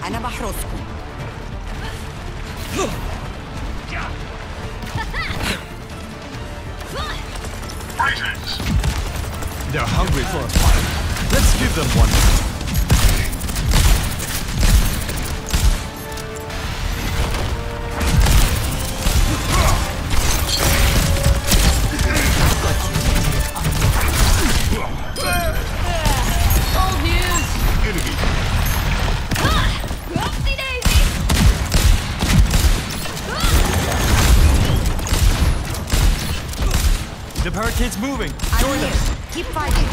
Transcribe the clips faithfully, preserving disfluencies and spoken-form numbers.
أنا بحرسكم. They're hungry for a fight. Let's give them one. Old news. Enemy. Oopsie daisy. The barricade's moving. Join them. Keep fighting.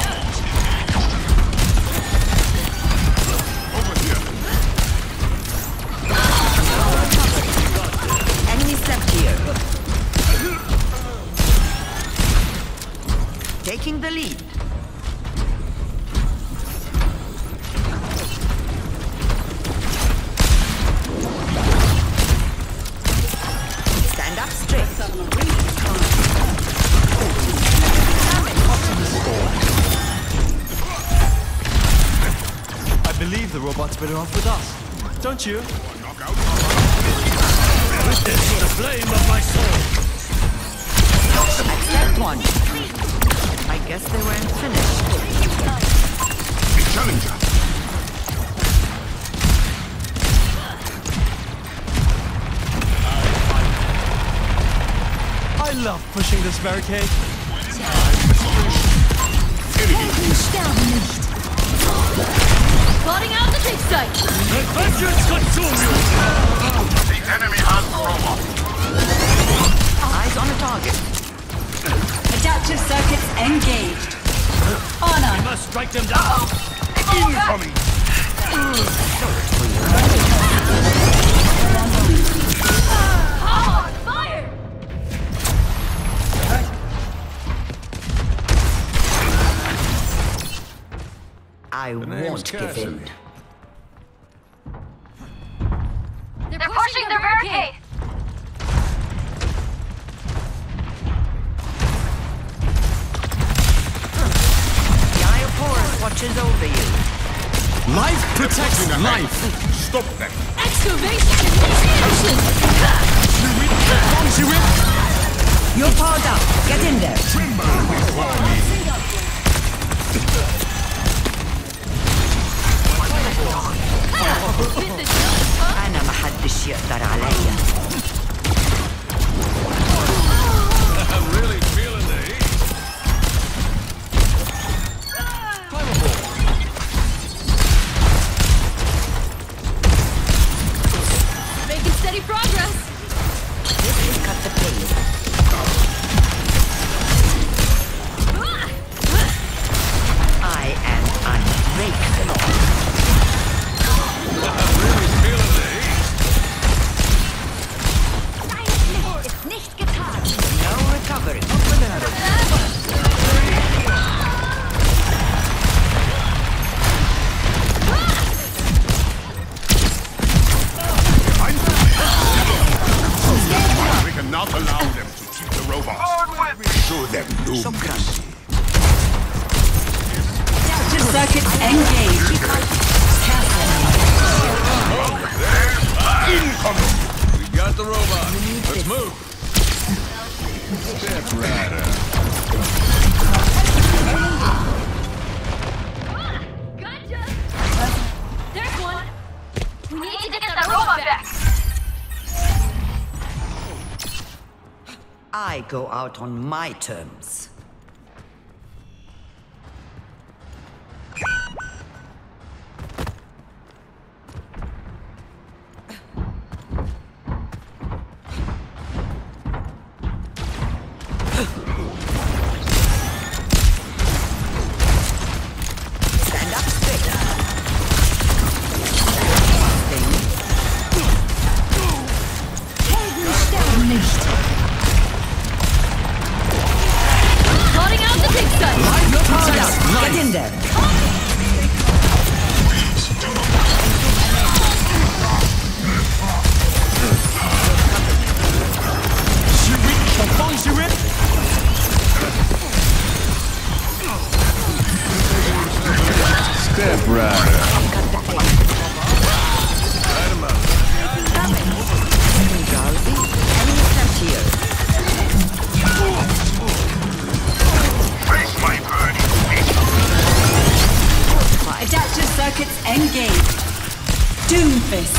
Over here. Enemy stepped here. Taking the lead. Stand up straight. I believe the robot's better off with us. Don't you? Witness the flame of my soul. Accept one. I guess they weren't finished. A challenger. I love pushing this barricade. Plotting out the dig site. Let vengeance consume you. The enemy has the robot. Eyes on the target. Adaptive circuits engaged. Honor. We must strike them down. Incoming. Oh, fire! I won't give in. They're, They're pushing, pushing the barricade. The Eye of Horus watches over you. Life protects life. Stop them. Excavation initiation. You're powered up. Get in there. أنا محدش يقدر عليا. I'm really feeling the heat. Making steady progress. This will cut the pace. I am unbreakable. I'm really feeling the heat. Ist nicht getan. No recovery. We cannot allow them to keep the robots. Show them no mercy. Adaptive circuits engaged. Incoming. We got the robot. Let's move. Step right up. Gotcha. There's one. We need to get the robot back. I go out on my terms. Stand up straight. Plotting out the dig site. Get in there. Step right up. Doomfist.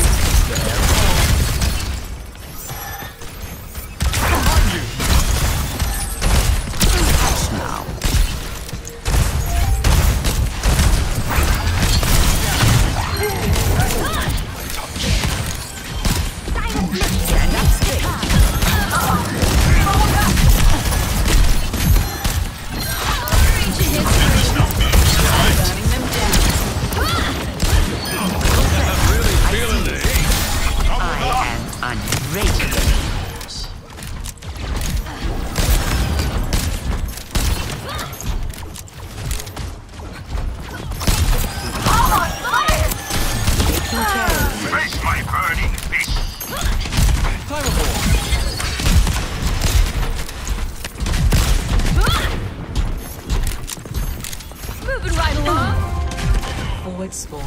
Moving right along. Forward spawn.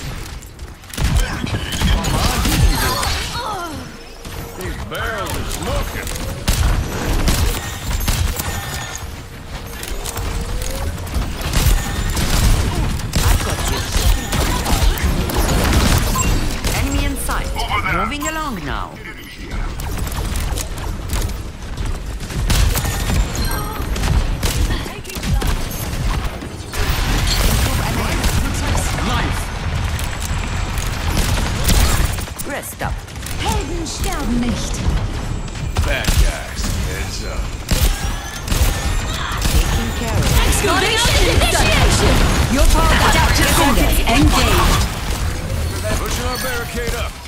These barrels are smoking. I've got you. Enemy in sight. Moving along now. Rest up. Helden sterben nicht. Bad guys. Heads up. Taking care of it. Excavation initiation. Your target. Adaptive circuits engaged. Pushing our barricade up.